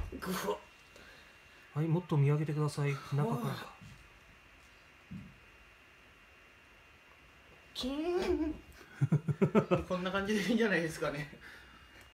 ぐわ。 はい、もっと見上げてください。中から。 キーン。こんな感じでいいんじゃないですかね。